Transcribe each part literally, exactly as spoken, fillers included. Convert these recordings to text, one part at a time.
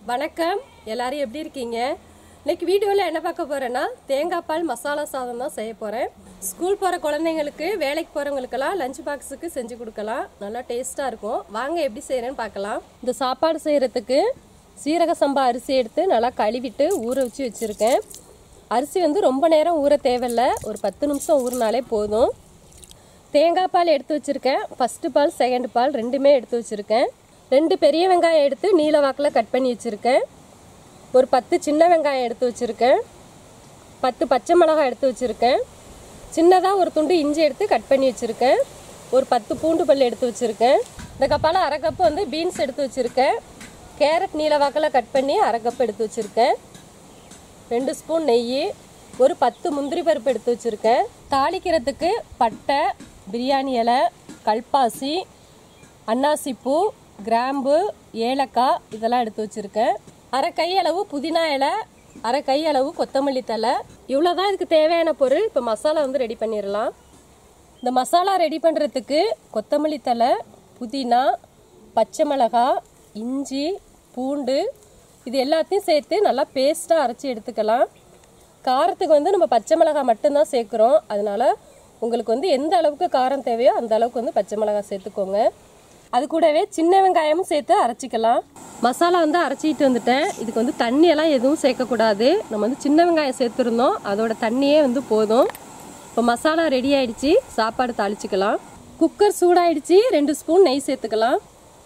வணக்கம், எல்லாரும் எப்படி இருக்கீங்க? இன்னைக்கு வீடியோவில் என்ன பார்க்க போறேன்னா தேங்காய் பால் மசாலா சாதம் தான் செய்ய போகிறேன். ஸ்கூல் போகிற குழந்தைங்களுக்கு, வேலைக்கு போகிறவங்களுக்கெல்லாம் லஞ்ச் பாக்ஸுக்கு செஞ்சு கொடுக்கலாம். நல்லா டேஸ்ட்டாக இருக்கும். வாங்க எப்படி செய்கிறேன்னு பார்க்கலாம். இந்த சாப்பாடு செய்கிறதுக்கு சீரக சம்பா அரிசி எடுத்து நல்லா கழுவிட்டு ஊற வச்சு வச்சுருக்கேன். அரிசி வந்து ரொம்ப நேரம் ஊற தேவையில்லை, ஒரு பத்து நிமிஷம் ஊறினாலே போதும். தேங்காய் பால் எடுத்து வச்சுருக்கேன். ஃபஸ்ட்டு பால், செகண்ட் பால் ரெண்டுமே எடுத்து வச்சுருக்கேன். ரெண்டு பெரிய வெங்காயம் எடுத்து நீல வாக்கில் கட் பண்ணி வச்சுருக்கேன். ஒரு பத்து சின்ன வெங்காயம் எடுத்து வச்சுருக்கேன். பத்து பச்சை மிளகாய் எடுத்து வச்சுருக்கேன். சின்னதாக ஒரு துண்டு இஞ்சி எடுத்து கட் பண்ணி வச்சுருக்கேன். ஒரு பத்து பூண்டு பல் எடுத்து வச்சுருக்கேன். இந்த கப்பால் அரை கப்பு வந்து பீன்ஸ் எடுத்து வச்சுருக்கேன். கேரட் நீல வாக்கில் கட் பண்ணி அரை கப்பு எடுத்து வச்சுருக்கேன். ரெண்டு ஸ்பூன் நெய், ஒரு பத்து முந்திரி பருப்பு எடுத்து வச்சுருக்கேன். தாளிக்கிறதுக்கு பட்டை, பிரியாணி இலை, கல்பாசி, அன்னாசிப்பூ, கிராம்பு, ஏலக்காய் இதெல்லாம் எடுத்து வச்சுருக்கேன். அரை கை அளவு புதினா இலை, அரை கை அளவு கொத்தமல்லி தழை. இவ்வளோ தான் இதுக்கு தேவையான பொருள். இப்போ மசாலா வந்து ரெடி பண்ணிடலாம். இந்த மசாலா ரெடி பண்ணுறதுக்கு கொத்தமல்லி தழை, புதினா, பச்சை மிளகாய், இஞ்சி, பூண்டு இது எல்லாத்தையும் சேர்த்து நல்லா பேஸ்ட்டாக அரைச்சி எடுத்துக்கலாம். காரத்துக்கு வந்து நம்ம பச்சை மிளகாய் மட்டும்தான் சேர்க்குறோம். அதனால் உங்களுக்கு வந்து எந்த அளவுக்கு காரம் தேவையோ அந்த அளவுக்கு வந்து பச்சை மிளகாய் சேர்த்துக்கோங்க. அது கூடவே சின்ன வெங்காயமும் சேர்த்து அரைச்சிக்கலாம். மசாலா வந்து அரைச்சிட்டு வந்துட்டேன். இதுக்கு வந்து தண்ணியெல்லாம் எதுவும் சேர்க்கக்கூடாது. நம்ம வந்து சின்ன வெங்காயம் சேர்த்துருந்தோம், அதோட தண்ணியே வந்து போதும். இப்போ மசாலா ரெடி ஆயிடுச்சு. சாப்பாடு தாளிச்சிக்கலாம். குக்கர் சூடாயிடுச்சு. ரெண்டு ஸ்பூன் நெய் சேர்த்துக்கலாம்.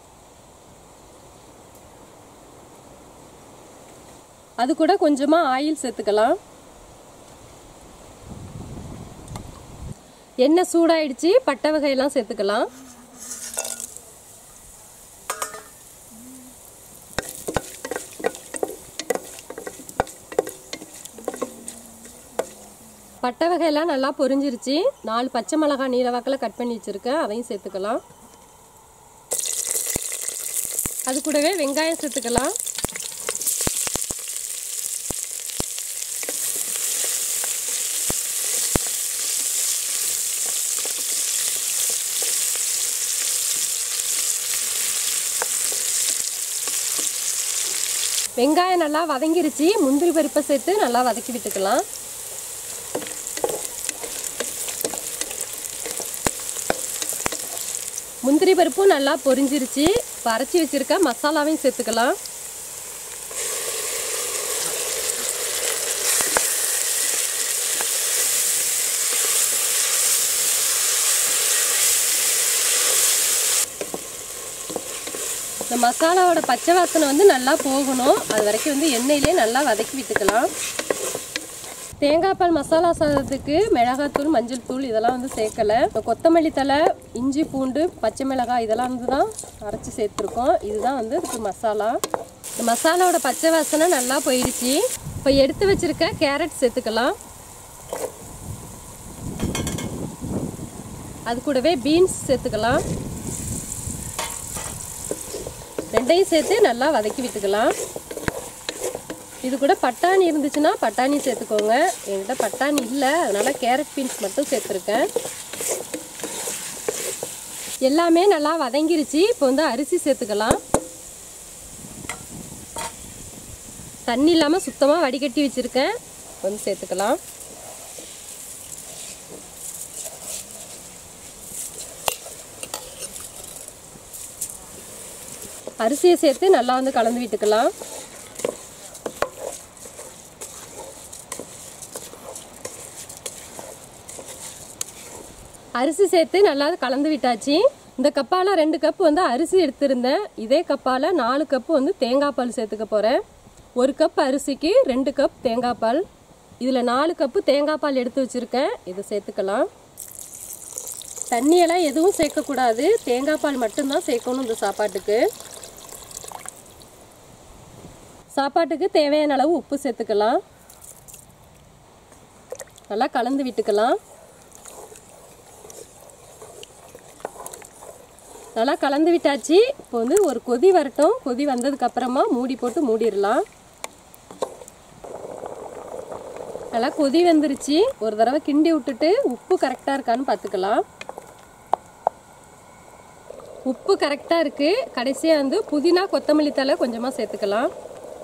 அது கூட கொஞ்சமாக ஆயில் சேர்த்துக்கலாம். எண்ணெய் சூடாயிடுச்சு. பட்டை வகையெல்லாம் சேர்த்துக்கலாம். பட்டை வகையெல்லாம் நல்லா பொரிஞ்சிருச்சு. நாலு பச்சை மிளகாய் நீல வாக்கில் கட் பண்ணி வச்சுருக்கேன், அதையும் சேர்த்துக்கலாம். அது கூடவே வெங்காயம் சேர்த்துக்கலாம். வெங்காயம் நல்லா வதங்கிருச்சு. முந்திரி பருப்பை சேர்த்து நல்லா வதக்கி விட்டுக்கலாம். முந்திரி பருப்பும் நல்லா பொரிஞ்சிருச்சு. இப்போ அரைச்சி வச்சுருக்க மசாலாவையும் சேர்த்துக்கலாம். இந்த மசாலாவோட பச்சை வாசனை வந்து நல்லா போகணும். அது வரைக்கும் வந்து எண்ணெயிலே நல்லா வதக்கி விட்டுக்கலாம். தேங்காய் பால் மசாலா சாதத்துக்கு மிளகாத்தூள், மஞ்சள் தூள் இதெல்லாம் வந்து சேர்க்கலை. கொத்தமல்லி தழை, இஞ்சி, பூண்டு, பச்சை மிளகாய் இதெல்லாம் வந்து தான் அரைச்சி சேர்த்துருக்கோம். இதுதான் வந்து இதுக்கு மசாலா. இந்த மசாலாவோட பச்சை வாசனை நல்லா போயிடுச்சு. இப்போ எடுத்து வச்சுருக்க கேரட் சேர்த்துக்கலாம். அது கூடவே பீன்ஸ் சேர்த்துக்கலாம். ரெண்டையும் சேர்த்து நல்லா வதக்கி விட்டுக்கலாம். இது கூட பட்டாணி இருந்துச்சுன்னா பட்டாணி சேர்த்துக்கோங்க. என்கிட்ட பட்டாணி இல்லை, அதனால் கேரட் பீன்ஸ் மட்டும் சேர்த்துருக்கேன். எல்லாமே நல்லா வதங்கிருச்சு. இப்போ வந்து அரிசி சேர்த்துக்கலாம். தண்ணி இல்லாமல் சுத்தமாக வடிகட்டி வச்சுருக்கேன், வந்து சேர்த்துக்கலாம். அரிசியை சேர்த்து நல்லா வந்து கலந்து விட்டுக்கலாம். அரிசி சேர்த்து நல்லா கலந்து விட்டாச்சு. இந்த கப்பால் ரெண்டு கப்பு வந்து அரிசி எடுத்திருந்தேன். இதே கப்பால் நாலு கப்பு வந்து தேங்காய் பால் சேர்த்துக்க போகிறேன். ஒரு கப் அரிசிக்கு ரெண்டு கப் தேங்காய் பால். இதில் நாலு கப்பு தேங்காய் பால் எடுத்து வச்சுருக்கேன், இதை சேர்த்துக்கலாம். தண்ணியெல்லாம் எதுவும் சேர்க்கக்கூடாது, தேங்காய் பால் மட்டும்தான் சேர்க்கணும் இந்த சாப்பாட்டுக்கு. சாப்பாட்டுக்கு தேவையான அளவு உப்பு சேர்த்துக்கலாம். நல்லா கலந்து விட்டுக்கலாம். நல்லா கலந்து விட்டாச்சு. இப்போ வந்து ஒரு கொதி வரட்டும். கொதி வந்ததுக்கு அப்புறமா மூடி போட்டு மூடிடலாம். நல்லா கொதி வந்துருச்சு. ஒரு தடவை கிண்டி விட்டுட்டு உப்பு கரெக்டாக இருக்கான்னு பார்த்துக்கலாம். உப்பு கரெக்டாக இருக்குது. கடைசியாக வந்து புதினா கொத்தமல்லி தழை கொஞ்சமாக சேர்த்துக்கலாம்.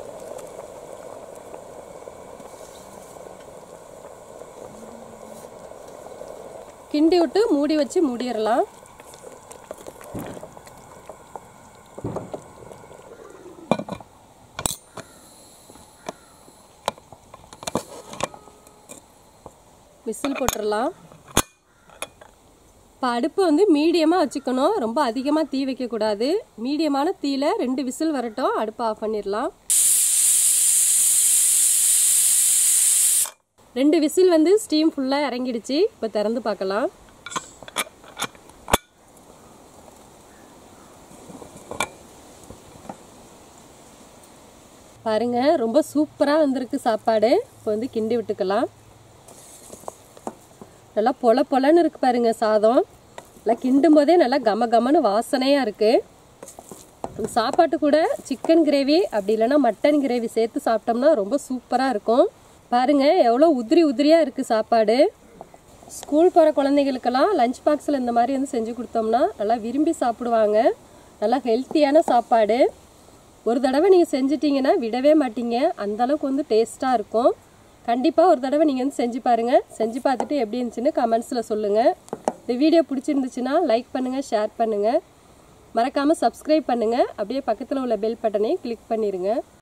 கிண்டி விட்டு மூடி வச்சு மூடிடலாம். விசில் போட்டுடலாம். இப்போ அடுப்பு வந்து மீடியமாக வச்சுக்கணும், ரொம்ப அதிகமாக தீ வைக்கக்கூடாது. மீடியமான தீயில் ரெண்டு விசில் வரட்டும், அடுப்பை ஆஃப் பண்ணிடலாம். ரெண்டு விசில் வந்து ஸ்டீம் ஃபுல்லாக இறங்கிடுச்சு. இப்போ திறந்து பார்க்கலாம். பாருங்க, ரொம்ப சூப்பராக வந்திருக்கு சாப்பாடு. இப்போ வந்து கிண்டி விட்டுக்கலாம். நல்லா பொல பொலன்னு இருக்கு பாருங்க சாதம். நல்லா கிண்டும் போதே நல்லா கம கமன்னு வாசனையாக இருக்குது. சாப்பாட்டு கூட சிக்கன் கிரேவி அப்படி இல்லைன்னா மட்டன் கிரேவி சேர்த்து சாப்பிட்டோம்னா ரொம்ப சூப்பராக இருக்கும். பாருங்கள் எவ்வளோ உதிரி உதிரியாக இருக்குது சாப்பாடு. ஸ்கூல் போகிற குழந்தைகளுக்கெல்லாம் லஞ்ச் பாக்ஸில் இந்த மாதிரி வந்து செஞ்சு கொடுத்தோம்னா நல்லா விரும்பி சாப்பிடுவாங்க. நல்லா ஹெல்த்தியான சாப்பாடு. ஒரு தடவை நீங்கள் செஞ்சிட்டிங்கன்னா விடவே மாட்டீங்க, அந்தளவுக்கு வந்து டேஸ்ட்டாக இருக்கும். கண்டிப்பாக ஒரு தடவை நீங்கள் வந்து செஞ்சு பாருங்கள். செஞ்சு பார்த்துட்டு எப்படி இருந்துச்சுன்னு கமெண்ட்ஸில் சொல்லுங்கள். இந்த வீடியோ பிடிச்சிருந்துச்சுன்னா லைக் பண்ணுங்கள், ஷேர் பண்ணுங்கள், மறக்காமல் சப்ஸ்கிரைப் பண்ணுங்கள். அப்படியே பக்கத்தில் உள்ள பெல் பட்டனையும் கிளிக் பண்ணிடுங்க.